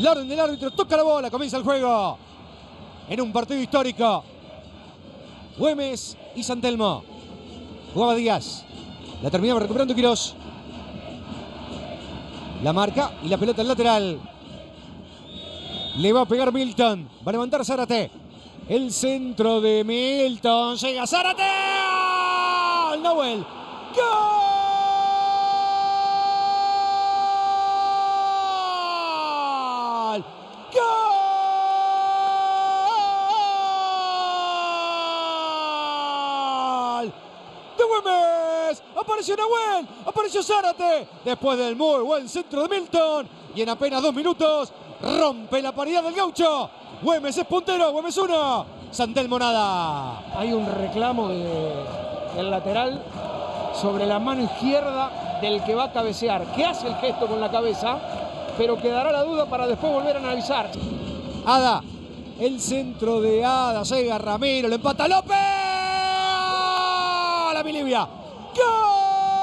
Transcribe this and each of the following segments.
La orden del árbitro, toca la bola, comienza el juego. En un partido histórico. Güemes y San Telmo. Jugaba Díaz. La terminaba recuperando Quirós. La marca y la pelota al lateral. Le va a pegar Milton. Va a levantar Zárate. El centro de Milton. Llega Zárate. ¡Gol! Nahuel. ¡Gol! ¡De Güemes! Apareció Nahuel, apareció Zárate, después del muy buen centro de Milton, y en apenas 2 minutos rompe la paridad del Gaucho. Güemes es puntero, Güemes 1, San Telmo nada. Hay un reclamo del lateral sobre la mano izquierda del que va a cabecear, que hace el gesto con la cabeza, pero quedará la duda para después volver a analizar. Ada, el centro de Ada, llega Ramiro, le empata López. ¡La Milivia! ¡Gol!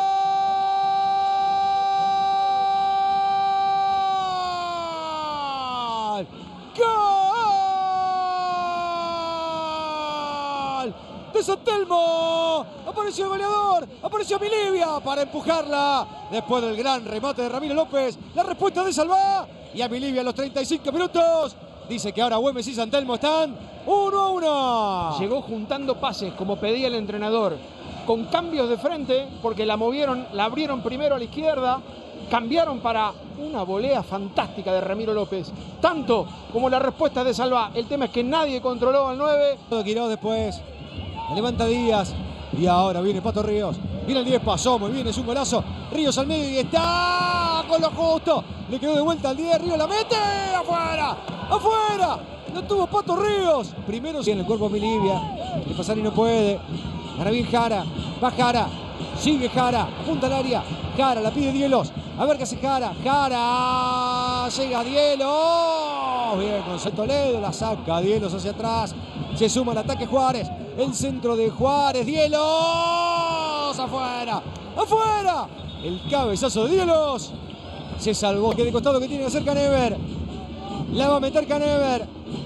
¡Gol! ¡De San Telmo! Apareció el goleador, apareció Milivia para empujarla. Después del gran remate de Ramiro López, la respuesta de Salvá. Y a Milivia a los 35 minutos dice que ahora Güemes y San Telmo están 1-1. Llegó juntando pases como pedía el entrenador, con cambios de frente, porque la movieron, la abrieron primero a la izquierda, cambiaron para una volea fantástica de Ramiro López, tanto como la respuesta de Salvá. El tema es que nadie controló al 9. Quirós después, levanta Díaz, y ahora viene Pato Ríos, viene el 10, pasó muy bien, es un golazo, Ríos al medio y está con lo justo, le quedó de vuelta al 10, Ríos la mete, afuera, afuera, lo tuvo Pato Ríos, primero en el cuerpo Milivia, el pasar y no puede. Ahora bien Jara, va Jara, sigue Jara, apunta al área, Jara la pide Dielos, a ver qué hace Jara, Jara, llega Dielos, bien con Toledo, la saca Dielos hacia atrás, se suma al ataque Juárez, el centro de Juárez, Dielos, afuera, afuera, el cabezazo de Dielos, se salvó, que de costado que tiene que hacer Canever, la va a meter Canever.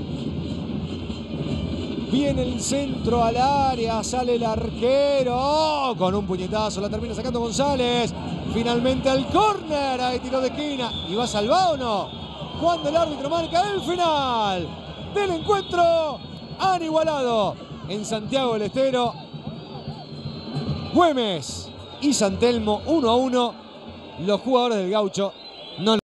Viene el centro al área, sale el arquero, con un puñetazo la termina sacando González, finalmente al córner, ahí tiró de esquina, ¿y va salvado o no? Cuando el árbitro marca el final del encuentro, han igualado en Santiago del Estero, Güemes y San Telmo 1-1, los jugadores del Gaucho no